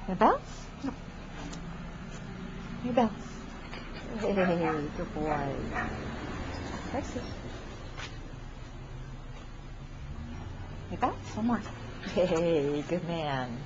Gonna bounce? No. You bounce. Hey, good boy. Brycey. You bounce? One more. Hey, good man.